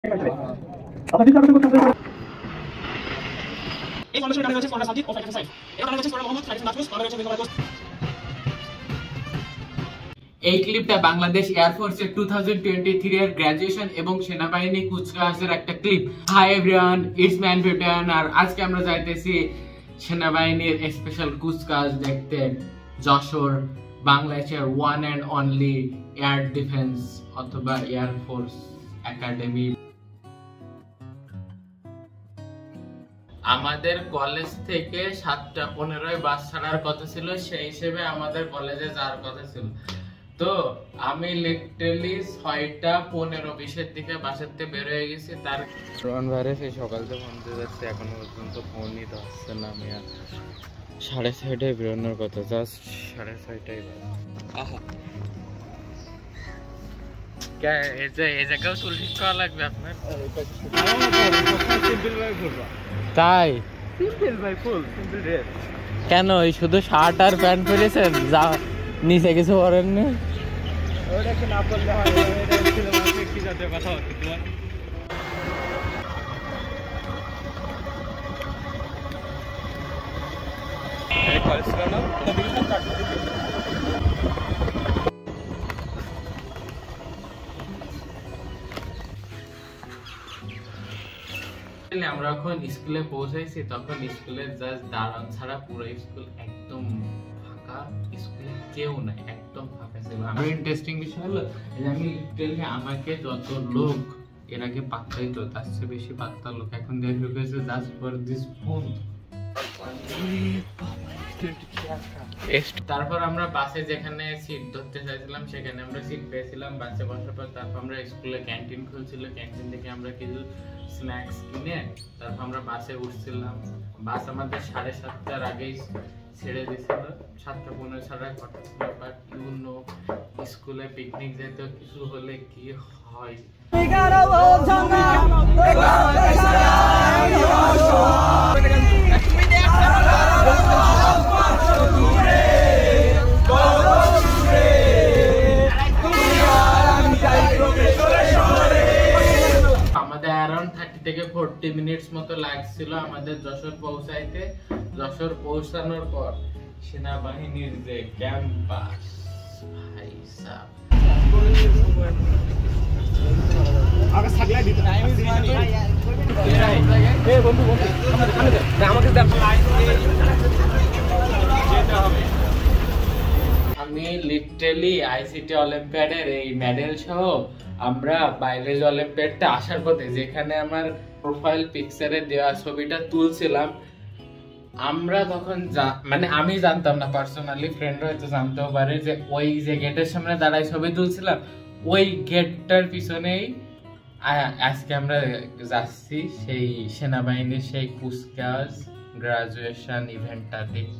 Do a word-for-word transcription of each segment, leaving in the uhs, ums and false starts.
এই ক্লিপটা বাংলাদেশ এয়ারফোর্সের টু থাউজেন্ড টোয়েন্টি থ্রি এর গ্রাজুয়েশন এবং সেনাবাহিনী কুচকাওয়াজের একটা clip. Hi everyone, it's man Vivian, আর আজকে আমরা যাইতেছি সেনাবাহিনীর স্পেশাল কুচকাওয়াজ দেখতে যশোর, বাংলাদেশের one and only air defence অথবা এয়ারফোর্স একাডেমি। আমাদের কলেজ থেকে সাতটা পনেরোয় বাস ছাড়ার কথা ছিল, সেই হিসেবে আমাদের কলেজে যাওয়ার কথা ছিল। তো আমি লিটারালি ছয়টা পনেরো বিশের দিকে বাসার থেকে বের হয়ে গেছি। তার রন ভাইরে সেই সকাল থেকে ফোন দিয়ে যাচ্ছে, এখনো পর্যন্ত ফোনই তো আসছে না। আমি সাড়ে ছয়টায় বেরোনোর কথা, জাস্ট সাড়ে ছয়টায়। আহা তাই কেন শুধু শার্ট আর প্যান্ট পরেছেন, যা নিচে কিছু পরেননি? আমরা এখন স্কুলে পৌঁছাইছি, তখন স্কুলের জাস্ট দাঁড়ান ছাড়া পুরো স্কুল একদম ফাঁকা, স্কুলে কেউ নাই, একদম ফাঁকা ছিল। আমার ইন্টারেস্টিং বিষয় হলো আমি লিটারালি আমাকে যত লোক এর আগে পাত্তাই তো, তার চেয়ে বেশি পাত্তা লোক এখন দেখে ঢুকেছে জাস্ট ফর দিস ফোন। তারপর আমরা বাসে যেখানে সিট ধরতে চাইছিলাম সেখানে আমরা সিট পেয়েছিলাম বাসে বসার পর। তারপর আমরা স্কুলে ক্যান্টিন খুলছিল, ক্যান্টিন থেকে আমরা কিছু স্ন্যাক্স কিনে তারপর আমরা বাসে উঠছিলাম। বাস আমাদের সাড়ে সাতটার আগেই ছেড়ে দিয়েছিল, সাতটা পনেরো ছাড়া কথা ছিল। বাট ইউ নো স্কুলে পিকনিক যেতে কিছু হলে কি হয়। থেকে ফোরটি মিনিটস মতো লাগছিল আমাদের যশোর পৌঁছাইতে। যশোর পৌঁছানোর পর সেনাবাহিনীর যে ক্যাম্পাস, ভাই সাহেব আমি লিটারালি আইসিটি অলিম্পিয়াডের এই মেডেল সহ আমরা বায়োলজি অলিম্পিয়াডে আসার পথে যেখানে আমার প্রোফাইল পিকচারে দেওয়া ছবিটা তুলছিলাম, আমরা তখন মানে আমি জানতাম না পার্সোনালি, ফ্রেন্ড হয়তো জানতেও পারে যে ওই যে গেটের সামনে দাঁড়াই ছবি তুলছিলাম, ওই গেটটার পিছনেই আজকে আমরা যাচ্ছি সেই সেনাবাহিনীর সেই কুচকাওয়াজ গ্রাজুয়েশন ইভেন্টটা দেখতে।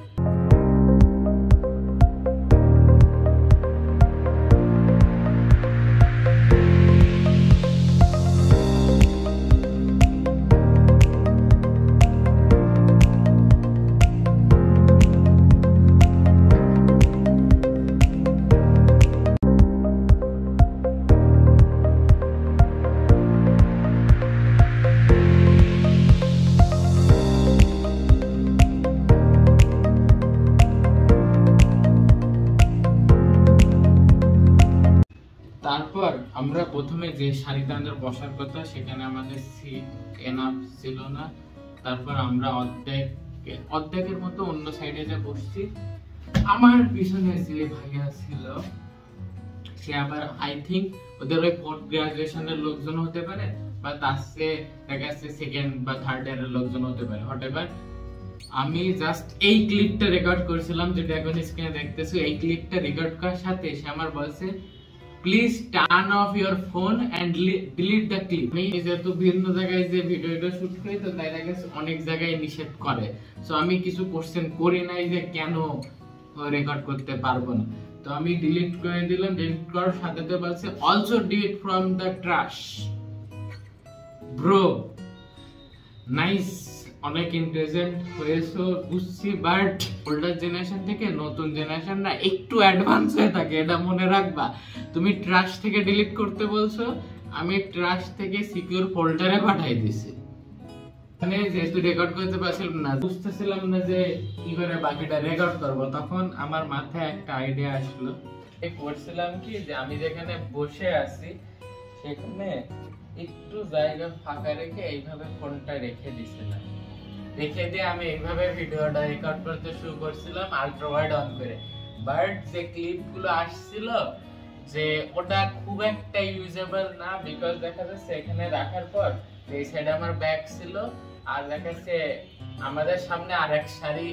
তারপর আমরা প্রথমে যে সারিতে আমাদের বসার কথা সেখানে আমাদের সিট এনাফ ছিল না। তারপর আমরা অর্ধেক অর্ধেকের মতো অন্য সাইডে যে বসছি, আমার পিছনে যে ভাইয়া ছিল সে আবার আই থিঙ্ক ওদের ওই ফোর্থ গ্রাজুয়েশনের লোকজন হতে পারে, বা তার চেয়ে দেখা যাচ্ছে সেকেন্ড বা থার্ড ইয়ারের লোকজন হতে পারে, হটেভার। আমি জাস্ট এই ক্লিপটা রেকর্ড করেছিলাম যেটা এখন স্ক্রিনে দেখতেছো। এই ক্লিপটা রেকর্ড করার সাথে সে আমার বলছে please turn off your phone and delete the clip. আমি যেহেতু বিভিন্ন জায়গায় যে ভিডিওটা শুট করি তো তাই লাগে অনেক জায়গায় নিষেধ করে, সো আমি কিছু কোশ্চেন করি নাই যে কেন রেকর্ড করতে পারবো না। তো আমি ডিলিট করে দিলাম। ডিলিট করার সাথে তো বলছে also delete from the trash. Bro nice, অনেক ইন্টেলিজেন্ট হয়েছো বুঝছি, বাট ওল্ডার জেনারেশন থেকে নতুন জেনারেশন না একটু অ্যাডভান্স হয়ে থাকে, এটা মনে রাখবা। তুমি ট্র্যাশ থেকে ডিলিট করতে বলছো আমি ট্রাশ থেকে সিকিউর ফোল্ডারে পাঠিয়ে দিছি। মানে যেহেতু রেকর্ড করতে পারছিলাম না, বুঝতেছিলাম না যে কি করে বাকিটা রেকর্ড করব, তখন আমার মাথায় একটা আইডিয়া আসলো। করছিলাম কি যে আমি যেখানে বসে আছি সেখানে একটু জায়গা ফাঁকা রেখে এইভাবে ফোনটা রেখে দিছিলাম, রেখে দিয়ে আমি এইভাবে ভিডিওটা রেকর্ড করতে শুরু করছিলাম আল্ট্রা ওয়াইড অন করে। বাট যে ক্লিপগুলো আসছিল যে ওটা খুব একটা ইউজেবল না, বিকজ দেখা যাচ্ছে এখানে রাখার পর এই সাইডে আমার ব্যাগ ছিল আর দেখা যাচ্ছে আমাদের সামনে আরেক সারি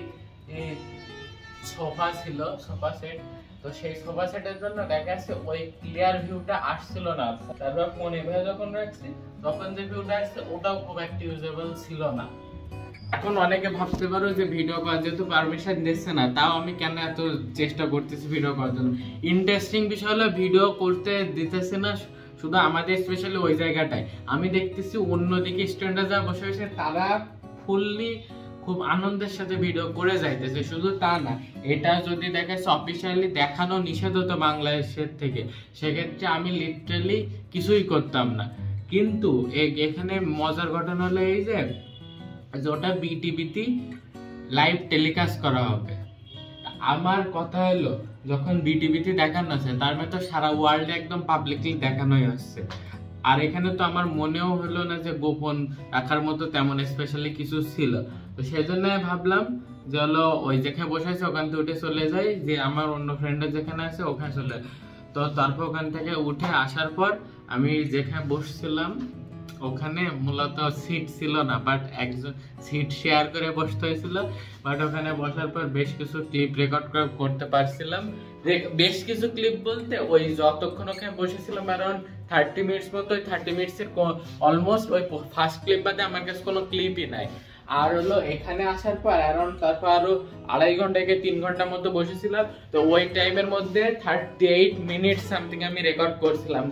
সোফা ছিল, সোফা সেট। তো সেই সোফা সেটের জন্য দেখা যাচ্ছে ওই ক্লিয়ার ভিউটা আসছিল না। তারপর ফোন এভাবে যখন রাখছি তখন যে ভিউটা আসছে ওটাও খুব একটা ইউজেবল ছিল না। এখন অনেকে ভাবতে পারো যে ভিডিও করার যেহেতু পারমিশন দিচ্ছে না, তাও আমি কেন এত চেষ্টা করতেছি ভিডিও করার জন্য। ইন্টারেস্টিং বিষয় হলো ভিডিও করতে দিতেছে না শুধু আমাদের, স্পেশালি ওই জায়গাটায় আমি দেখতেছি অন্যদিকে স্টুডেন্টরা যা বসে বসে তারা ফুললি খুব আনন্দের সাথে ভিডিও করে যাইতেছে। শুধু তা না, এটা যদি দেখাচ্ছে অফিসিয়ালি দেখানো নিষেধ হতো বাংলাদেশের থেকে, সেক্ষেত্রে আমি লিটারালি কিছুই করতাম না। কিন্তু এখানে মজার ঘটনা হলো এই যে ওটা বিটিভিতে লাইভ টেলিকাস্ট করা হবে। আমার কথা হলো যখন বিটিভিতে দেখানো আছে তার মানে তো সারা ওয়ার্ল্ডে একদম পাবলিকলি দেখানোই হচ্ছে। আর এখানে তো আমার মনেও হলো না যে গোপন রাখার মতো তেমন স্পেশালি কিছু ছিল। তো সেই জন্য ভাবলাম যে হলো ওই যেখানে বসে আছে ওখান থেকে উঠে চলে যাই, যে আমার অন্য ফ্রেন্ডের যেখানে আছে ওখানে চলে। তো তারপর ওখান থেকে উঠে আসার পর আমি যেখানে বসছিলাম ওখানে মূলত সিট ছিল না, বাট একজন সিট শেয়ার করে বসতে হয়েছিল। বাট ওখানে বসার পর বেশ কিছু ক্লিপ রেকর্ড করতে পারছিলাম। বেশ কিছু ক্লিপ বলতে ওই যতক্ষণ ওখানে বসেছিলাম অ্যারাউন্ড থার্টি মিনিটস মতো, ওই থার্টি মিনিটসের অলমোস্ট ওই ফার্স্ট ক্লিপ বাদে আমার কাছে কোনো ক্লিপই নাই। আর হলো এখানে আসার পর অ্যারাউন্ড তারপর আরো আড়াই ঘন্টা থেকে তিন ঘন্টার মতো বসেছিলাম। তো ওই টাইমের মধ্যে থার্টি এইট মিনিট সামথিং আমি রেকর্ড করছিলাম।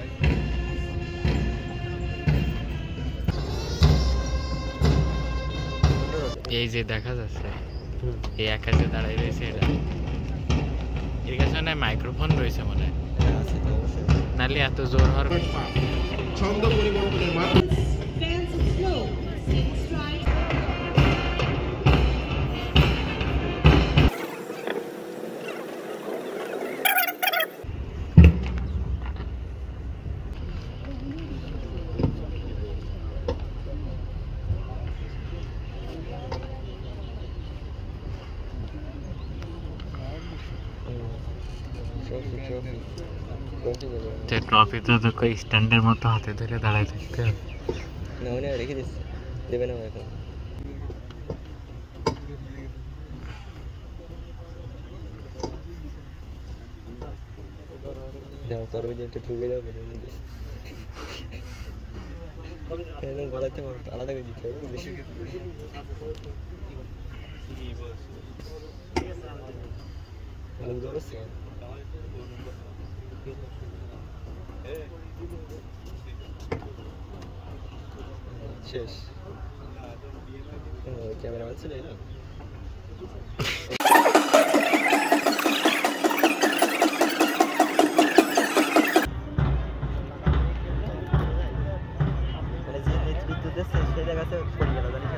এই যে দেখা যাচ্ছে এই একাজে দাঁড়াই রয়েছে, এটা এর কাছে না মাইক্রোফোন রয়েছে মনে হয়, নাহলে এত জোর হওয়ার ছন্দ পরিবর্তনের মাধ্যমে ট্রফি তো তোকে স্ট্যান্ডের মতো হাতে ধরে দাঁড়ায় থাকতে হবে না, মানে রেখে দিস দেবে না এখন। যাও তোর ওই যে একটু ঠুকে যাও গলাতে আলাদা করে দিতে হবে। শেষ ক্যামেরাম্যান ছিল না। মানে যে নেতৃত্ব দিচ্ছে সেই জায়গাতে পড়ে গেল জানি।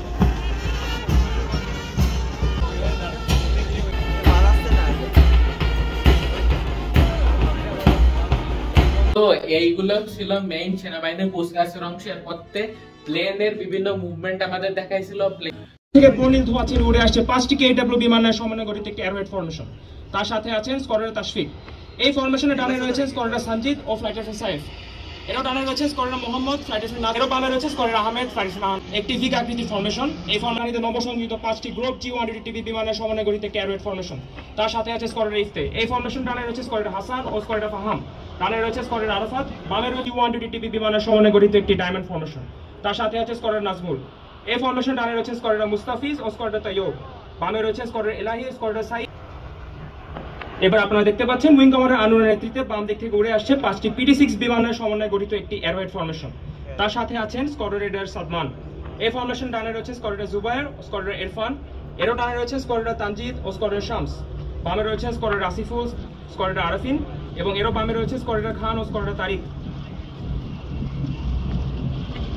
তো এইগুলো ছিল মেইন সেনাবাহিনীর কোস্টগার্ডের অংশের পথে প্লেনের বিভিন্ন মুভমেন্ট আমাদের দেখাইছিল। প্লেন থেকে বর্ণিল ধোঁয়া ছেড়ে উড়ে আসছে পাঁচটি কেডব্লিউ বিমানের সমন্বয়ে গঠিত একটি এয়ারওয়েট ফরমেশন। তার সাথে আছেন স্কোয়াড্রন তাশফিক। এই ফরমেশনে ডানে রয়েছে স্কোয়াড্রন সঞ্জিত ও ফ্লাইট অফিসার সাইফ। এরও ডানে রয়েছে স্কোয়াড্রন মোহাম্মদ, ফ্লাইট অফিসার নাম। এরও বামে রয়েছে স্কোয়াড্রন আহমেদ, ফ্লাইট অফিসার নাম। একটি ভিক আকৃতির ফরমেশন। এই ফরমেশনে নবসংযোজিত পাঁচটি গ্রুপ জি ওয়ান টিভি বিমানের সমন্বয়ে গঠিত একটি এয়ারওয়েট ফরমেশন। তার সাথে আছে স্কোয়াড্রন ইফতে। এই ফরমেশন ডানে রয়েছে স্কোয়াড্রন হাসান ও স্কোয়াড্রন ফাহাম। ডানে রয়েছে স্কোয়াড্রন আরাফাত। বামে রয়েছে জি ওয়ান টিভি বিমানের সমন্বয়ে গঠিত একটি ডায়মন্ড ফরমেশন। তার সাথে আছে স্কোয়াড্রন নাজমুল। এই ফরমেশন ডানে রয়েছে স্কোয়াড্রন মুস্তাফিজ ও স্কোয়াড্রন তাইয়ুব। বামে রয়েছে স্কোয়াড্রন এলাহি, স্কোয়াড্রন সাইদ। এবার আপনারা দেখতে পাচ্ছেন উইং কমান্ডার আনুরের নেতৃত্বে বাম দিক থেকে উড়ে আসছে পাঁচটি পিটি সিক্স বিমানের সমন্বয়ে গঠিত একটি এয়ারওয়েট ফরমেশন। তার সাথে আছেন স্কোয়াড্রন রেডার সাদমান। এই ফরমেশন ডানে রয়েছে স্কোয়াড্রন জুবায়ের ও স্কোয়াড্রন ইরফান। এরও ডানে রয়েছে স্কোয়াড্রন তানজিদ ও স্কোয়াড্রন শামস। বামে রয়েছে স্কোয়াড্রন রাসিফুল, স্কোয়াড্রন আরাফিন এবং এরও বামে রয়েছে স্কোয়াড্রন খান ও squadron Tariq.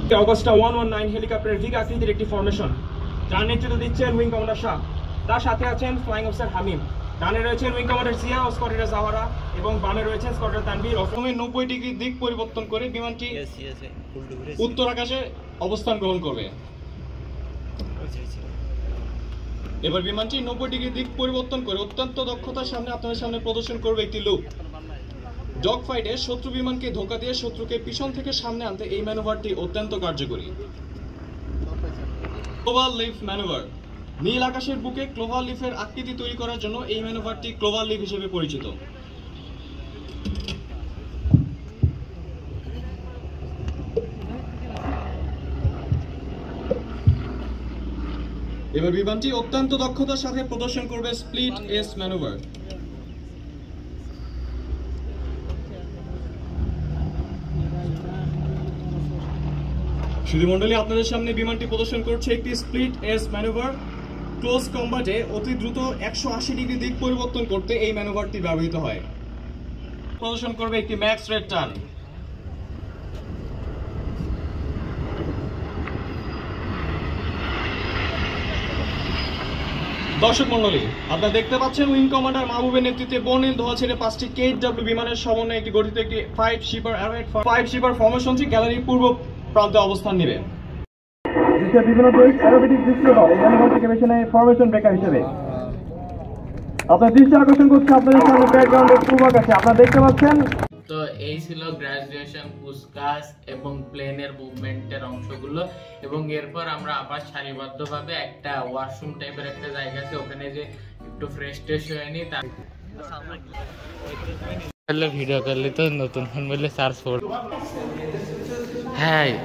Augusta one one nine হেলিকপ্টারের ভিগ আকৃতির একটি ফরমেশন, যার নেতৃত্ব দিচ্ছেন উইং কমান্ডার শাহ। তার সাথে আছেন ফ্লাইং অফিসার হামিম। ডানে রয়েছেন উইং কমান্ডার জিয়া ও স্কোয়াড্রনের জাওয়ারা এবং বামে রয়েছেন স্কোয়াড্রনের তানভীর। প্রথমে নব্বই ডিগ্রি দিক পরিবর্তন করে বিমানটি উত্তর আকাশে অবস্থান গ্রহণ করবে। এবার বিমানটি নব্বই ডিগ্রি দিক পরিবর্তন করে অত্যন্ত দক্ষতার সামনে আপনাদের সামনে প্রদর্শন করবে একটি লুপ। ডগ ফাইটে শত্রু বিমানকে ধোঁকা দিয়ে শত্রুকে পিছন থেকে সামনে আনতে এই ম্যানুভারটি অত্যন্ত কার্যকরী। Clover leaf manoeuvre. নীল আকাশের বুকে ক্লোভার লিফের আকৃতি তৈরি করার জন্য এই ম্যানুভারটি ক্লোভার লিফ হিসেবে পরিচিত। এবার বিমানটি অত্যন্ত দক্ষতার সাথে প্রদর্শন করবে স্প্লিট এস ম্যানুভার। সুধীমণ্ডলী, আপনাদের সামনে বিমানটি প্রদর্শন করছে একটি স্প্লিট এস ম্যানুভার। ক্লোজ কম্বাটে অতি দ্রুত একশো আশি ডিগ্রি দিক পরিবর্তন করতে এই ম্যানুভারটি ব্যবহৃত হয়। প্রদর্শন করবে একটি ম্যাক্স রেড টার্ন। দর্শক মন্ডলী, আপনারা দেখতে পাচ্ছেন উইং কমান্ডার মাহবুবের নেতৃত্বে বর্ণিল ধোয়া ছেড়ে পাঁচটি কে ডব্লিউ বিমানের সমন্বয়ে একটি গঠিত একটি five shipper arrowhead five shipper ফরমেশনটি গ্যালারির পূর্ব প্রান্তে অবস্থান নেবে। বিভিন্ন দেশ অ্যারোবটিক্স দৃশ্য দল এই ম্যানুভারটিকে বেছে নেয় ফরমেশন ব্রেকার হিসেবে। আপনার দৃষ্টি আকর্ষণ করছে আপনাদের সামনে ব্যাকগ্রাউন্ডের পূর্ব আকাশে আপনারা দেখতে পাচ্ছেন। তো এই ছিল গ্রাজুয়েশন পুস্কাস এবং প্লেনের মুভমেন্টের অংশগুলো, এবং এরপর আমরা আবার সারিবদ্ধভাবে একটা ওয়াশরুম টাইপের একটা জায়গা আছে, ওখানে যে একটু ফ্রেশ ট্রেশ হয়ে নি। তাহলে ভিডিও করলে তো নতুন ফোন বললে সার্চ ফোর হ্যাঁ।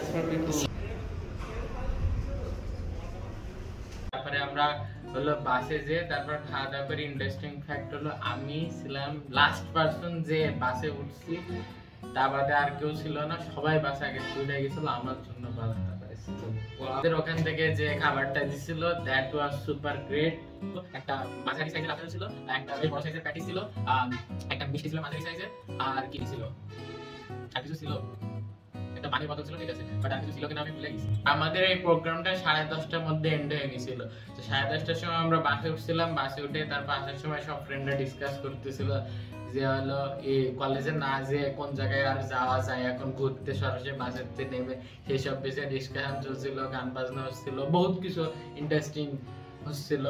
তারপরে আমরা হলো বাসে যে তারপর খাওয়া দাওয়া করে ইন্টারেস্টিং ফ্যাক্ট হলো আমি ছিলাম লাস্ট পার্সন যে বাসে উঠছি, তা বাদে আর কেউ ছিল না, সবাই বাসে আগে উঠে গেছিল, আমার জন্য বাসটা পাইছিল। ওদের ওখান থেকে যে খাবারটা দিছিল দ্যাট ওয়াজ সুপার গ্রেট। একটা মাঝারি সাইজের আপেল ছিল, একটা বেশ বড় সাইজের প্যাটি ছিল, একটা মিষ্টি ছিল মাঝারি সাইজের, আর কি ছিল আর কিছু ছিল, একটা পানির বোতল ছিল, ঠিক আছে, বাট আর কিছু ছিল কিনা আমি ভুলে গেছি। আমাদের এই প্রোগ্রামটা সাড়ে দশটার মধ্যে এন্ড হয়ে গেছিল। তো সাড়ে দশটার সময় আমরা বাসে উঠছিলাম, বাসে উঠে তারপর আসার সময় সব ফ্রেন্ডরা ডিসকাস করতেছিল যে হলো এই কলেজে না যে কোন জায়গায় আর যাওয়া যায় এখন ঘুরতে, সরাসরি বাসেতে নেমে সেই সব বিষয়ে ডিসকাশন চলছিল, গান বাজনা হচ্ছিল, বহুত কিছু ইন্টারেস্টিং হচ্ছিল।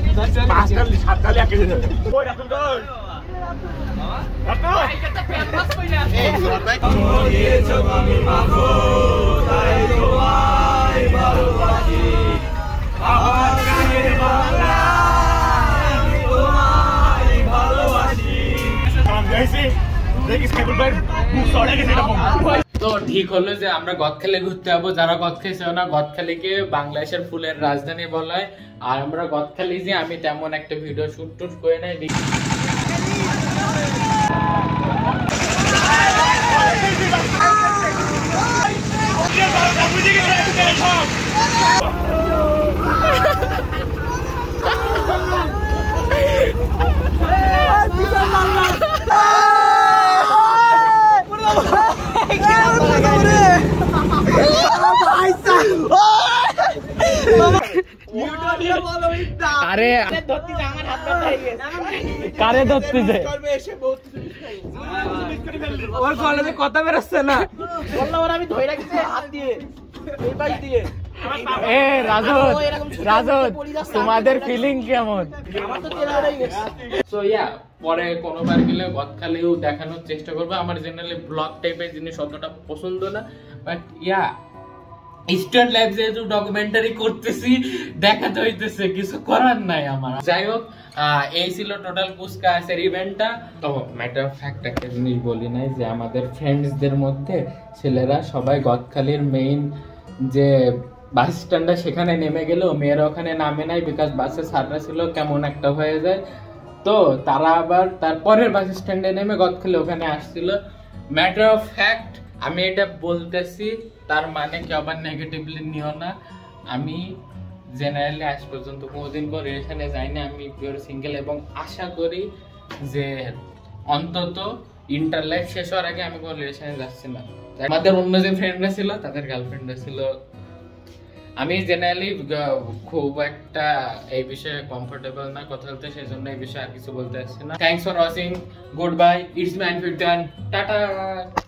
তো ঠিক হলো যে আমরা গদখালি ঘুরতে যাবো। যারা গদখালি ছিল না, গদখালিকে বাংলাদেশের ফুলের রাজধানী বলা হয়। আর আমরা গদখালি যে আমি তেমন একটা ভিডিও শুট টুট করে নাই। আরে কারে ধরতেছে ওর কলেজে কথা বেরোচ্ছে না, বললাম আমি ধরে রাখছি হাত দিয়ে এই পাশ দিয়ে। এ রাজত রাজত তোমাদের ফিলিং কেমন? আমার তো তেল হয়ে গেছে। সো ইয়া পরে কোনোবার গেলে গদখালিও দেখানোর চেষ্টা করবো। আমার জেনারেলি ব্লগ টাইপের জিনিস অতটা পছন্দ না, বাট ইয়া স্টুডেন্ট লাইফ যেহেতু ডকুমেন্টারি করতেছি দেখাতে হইতেছে, কিছু করার নাই আমার। যাই হোক, এই ছিল টোটাল পুস্কাসের ইভেন্টটা। তো ম্যাটার অফ ফ্যাক্ট একটা জিনিস বলি নাই যে আমাদের ফ্রেন্ডসদের মধ্যে ছেলেরা সবাই গদখালির মেইন যে বাস স্ট্যান্ডটা সেখানে নেমে গেলেও মেয়েরা ওখানে নামে নাই, বিকজ বাসে ছাড়া ছিল কেমন একটা হয়ে যায়। তো তারা আবার তারপরের বাস স্ট্যান্ডে নেমে গদখালি ওখানে আসছিল। ম্যাটার অফ ফ্যাক্ট আমি এটা বলতেছি, তার মানে কি আবার নেগেটিভলি নিও না। আমি জেনারেলি আজ পর্যন্ত কোনোদিন পর রিলেশনে যাইনি, আমি পিওর সিঙ্গেল, এবং আশা করি যে অন্তত ইন্টারলাইফ শেষ হওয়ার আগে আমি কোনো রিলেশনে যাচ্ছি না। আমাদের অন্য যে ফ্রেন্ডরা ছিল তাদের গার্লফ্রেন্ডরা ছিল। আমি জেনারেলি খুব একটা এই বিষয়ে কমফোর্টেবল না কথা বলতে, সেজন্য এই বিষয়ে আর কিছু বলতে আসছি না। Thanks for watching, good bye, it's man ফিফটান, টাটা।